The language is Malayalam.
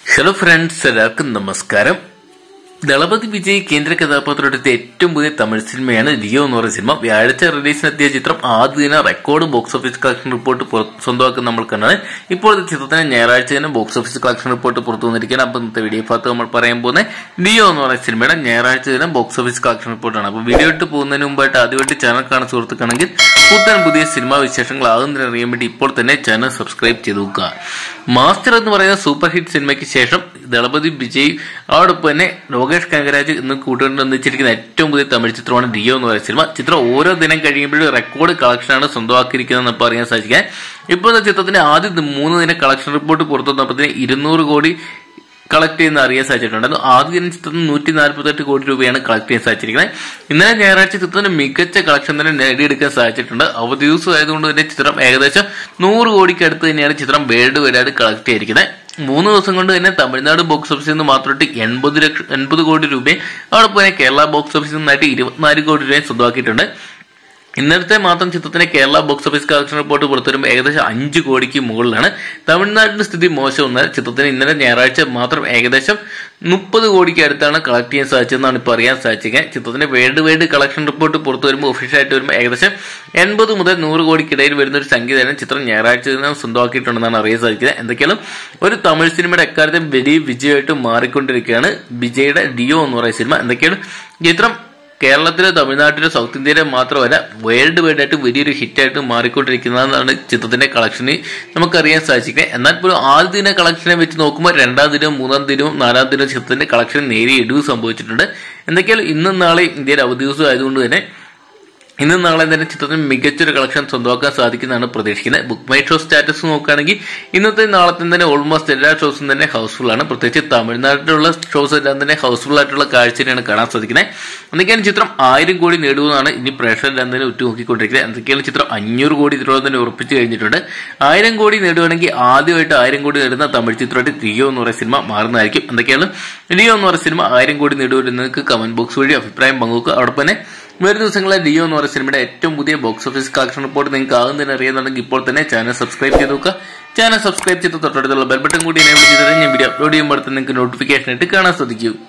ഹലോ ഫ്രണ്ട്സ്, എല്ലാവർക്കും നമസ്കാരം. ദളപതി വിജയ് കേന്ദ്ര കഥാപാത്രത്തെ ഏറ്റവും പുതിയ തമിഴ് സിനിമയാണ് ലിയോ എന്ന് പറയുന്ന സിനിമ. വ്യാഴാഴ്ച റിലീസിനെത്തിയ ചിത്രം ആദ്യ ദിന record box office collection report സ്വന്തമാക്കുന്ന നമ്മൾ കണ്ടാണ്. ഇപ്പോൾ ചിത്രത്തിന് ഞായറാഴ്ച തന്നെ ബോക്സ് ഓഫീസ് കളക്ഷൻ റിപ്പോർട്ട് പുറത്തു വന്നിരിക്കുകയാണ്. അപ്പോൾ ഇന്നത്തെ വീഡിയോ ഭാഗത്ത് നമ്മൾ പറയാൻ പോകുന്നത് ലിയോ എന്ന് പറയുന്ന സിനിമയുടെ ഞായറാഴ്ച ദിനം ബോക്സ് ഓഫീസ് കളക്ഷൻ റിപ്പോർട്ടാണ്. അപ്പോൾ വീഡിയോ ഇട്ട് പോകുന്നതിന് മുമ്പായിട്ട് ആദ്യമായിട്ട് ചാനൽ കാണുന്ന സുഹൃത്തുക്കാണെങ്കിൽ പുതിയ സിനിമാ വിശേഷങ്ങൾ ആകുന്നതിന് അറിയാൻ വേണ്ടി ഇപ്പോൾ തന്നെ ചാനൽ സബ്സ്ക്രൈബ് ചെയ്ത് നോക്കുക. മാസ്റ്റർ എന്ന് പറയുന്ന സൂപ്പർ ഹിറ്റ് സിനിമയ്ക്ക് ശേഷം ദളപതി വിജയ് അതോടൊപ്പം തന്നെ ലോകേഷ് കനകരാജ് എന്ന് കൂട്ടുകൊണ്ടുവന്നിരിക്കുന്ന ഏറ്റവും പുതിയ തമിഴ് ചിത്രമാണ് ലിയോ എന്ന് പറയുന്ന സിനിമ. ചിത്രം ഓരോ ദിനം കഴിയുമ്പോഴും റെക്കോർഡ് കളക്ഷനാണ് സ്വന്തമാക്കിയിരിക്കുന്നതെന്ന് ഇപ്പോൾ അറിയാൻ സാധിക്കാൻ. ഇപ്പോഴത്തെ ചിത്രത്തിന്റെ ആദ്യ 3 ദിന കളക്ഷൻ റിപ്പോർട്ട് പുറത്തു വന്നപ്പോൾ 200 കോടി കളക്ട് ചെയ്യുന്ന അറിയാൻ സാധിച്ചിട്ടുണ്ട്. ആദ്യ ദിനം ചിത്രത്തിന് 148 കോടി രൂപയാണ് കളക്ട് ചെയ്യാൻ സാധിച്ചിരിക്കുന്നത്. ഇന്നലെ ഞായറാഴ്ച ചിത്രത്തിന് മികച്ച കളക്ഷൻ തന്നെ നേടിയെടുക്കാൻ സാധിച്ചിട്ടുണ്ട്. അവധി ദിവസം ആയതുകൊണ്ട് തന്നെ ചിത്രം ഏകദേശം 100 കോടിക്ക് അടുത്ത് തന്നെയാണ് ചിത്രം വേൾഡ് വൈഡായിട്ട് കളക്ട് ചെയ്തിരിക്കുന്നത്. 3 ദിവസം കൊണ്ട് തന്നെ തമിഴ്നാട് ബോക്സ് ഓഫീസിൽ നിന്ന് മാത്രമായിട്ട് 80 കോടി രൂപയും അതോടൊപ്പം തന്നെ കേരള ബോക്സ് ഓഫീസിൽ നിന്നായിട്ട് 24 കോടി രൂപയും സ്വന്തമാക്കിയിട്ടുണ്ട്. ഇന്നലത്തെ മാത്രം ചിത്രത്തിന് Kerala box office collection report പുറത്തുവരുമ്പോൾ ഏകദേശം 5 കോടിക്ക് മുകളിലാണ്. തമിഴ്നാടിന്റെ സ്ഥിതി മോശമെന്നാൽ ചിത്രത്തിന് ഇന്നലെ ഞായറാഴ്ച മാത്രം ഏകദേശം 30 കോടിക്ക് അടുത്താണ് കളക്ട് ചെയ്യാൻ സാധിച്ചതെന്നാണ് ഇപ്പോൾ അറിയാൻ സാധിച്ചത്. ചിത്രത്തിന്റെ വേൾഡ് വൈഡ് കളക്ഷൻ റിപ്പോർട്ട് പുറത്തു വരുമ്പോൾ ഒഫീഷ്യലായിട്ട് വരുമ്പോൾ ഏകദേശം 80 മുതൽ 100 കോടിക്കിടയിൽ വരുന്ന ഒരു സംഖ്യ തന്നെ ചിത്രം ഞായറാഴ്ച ദിനം സ്വന്തമാക്കിയിട്ടുണ്ടെന്നാണ് അറിയാൻ സാധിക്കുന്നത്. എന്തൊക്കെയാലും ഒരു തമിഴ് സിനിമയുടെ എക്കാലത്തും വലിയ വിജയമായിട്ട് മാറിക്കൊണ്ടിരിക്കുകയാണ് വിജയുടെ ലിയോ എന്ന് പറയുന്ന സിനിമ. എന്തൊക്കെയാണ് ചിത്രം കേരളത്തിലെ തമിഴ്നാട്ടിലെ സൗത്ത് ഇന്ത്യയിലെ മാത്രമല്ല വേൾഡ് വൈഡ് ആയിട്ട് വലിയൊരു ഹിറ്റായിട്ട് മാറിക്കൊണ്ടിരിക്കുന്നതാണ് ചിത്രത്തിന്റെ കളക്ഷന് നമുക്കറിയാൻ സാധിക്കുന്നത്. എന്നാൽ പോലും ആദ്യ ദിന കളക്ഷനെ വെച്ച് നോക്കുമ്പോൾ 2ാം ദിനവും 3ാം ദിനവും 4ാം ദിനവും ചിത്രത്തിന്റെ കളക്ഷൻ നേരിയ ഇടിവ് സംഭവിച്ചിട്ടുണ്ട്. എന്തൊക്കെയാലും ഇന്നും നാളെ ഇന്ത്യയിൽ അവധി ദിവസം ആയതുകൊണ്ട് തന്നെ ഇന്നും നാളെ തന്നെ ചിത്രത്തിന് മികച്ചൊരു കളക്ഷൻ സ്വന്തമാക്കാൻ സാധിക്കുന്നതാണ് പ്രതീക്ഷിക്കുന്നത്. ബുക്ക് മൈ ഷോ സ്റ്റാറ്റസ് നോക്കുകയാണെങ്കിൽ ഇന്നത്തെ നാളത്തെ തന്നെ ഓൾമോസ്റ്റ് എല്ലാ ഷോസും തന്നെ ഹൗസ്ഫുൾ ആണ്. പ്രത്യേകിച്ച് തമിഴ്നാട്ടിലുള്ള ഷോസ് എല്ലാം തന്നെ ഹൗസ്ഫുൾ ആയിട്ടുള്ള കാഴ്ചയാണ് കാണാൻ സാധിക്കുന്നത്. എന്തൊക്കെയാണ് ചിത്രം 1000 കോടി നേടുമെന്നാണ് ഇനി പ്രേക്ഷകരെല്ലാം തന്നെ ഉറ്റുനോക്കിക്കൊണ്ടിരിക്കുന്നത്. എന്തൊക്കെയാണ് ചിത്രം 500 കോടി ഇതിനോട് തന്നെ ഉറപ്പിച്ചു കഴിഞ്ഞിട്ടുണ്ട്. 1000 കോടി നേടുകയാണെങ്കിൽ ആദ്യമായിട്ട് 1000 കോടി നേടുന്ന തമിഴ് ചിത്രമായിട്ട് ലിയോ എന്ന് പറയുന്ന സിനിമ മാറുന്നതായിരിക്കും. എന്തൊക്കെയാണ് ലിയോ എന്ന് പറയുന്ന സിനിമ 1000 കോടി നേടുവരുന്നവർക്ക് കമന്റ് ബോക്സ് വഴി അഭിപ്രായം പങ്കുവെക്കുക. അതോടൊപ്പം തന്നെ വരും ദിവസങ്ങളിൽ ലിയോ എന്ന് പറയുന്ന സിനിമയുടെ ഏറ്റവും പുതിയ ബോക്സ് ഓഫീസ് കളക്ഷൻ റിപ്പോർട്ട് നിങ്ങൾക്ക് ആകുന്നതിന് അറിയുന്നുണ്ടെങ്കിൽ ഇപ്പോൾ തന്നെ ചാനൽ സബ്സ്ക്രൈബ് ചെയ്ത് നോക്കുക. ചാനൽ സബ്സ്ക്രൈബ് ചെയ്ത് തൊട്ടടുത്തുള്ള ബെൽ ബട്ടൺ കൂടി എനേബിൾ ചെയ്താൽ ഞാൻ വീഡിയോ അപ്ലോഡ് ചെയ്യുമ്പോൾ നിങ്ങൾക്ക് നോട്ടിഫിക്കേഷൻ ആയിട്ട് കാണാൻ സാധിക്കും.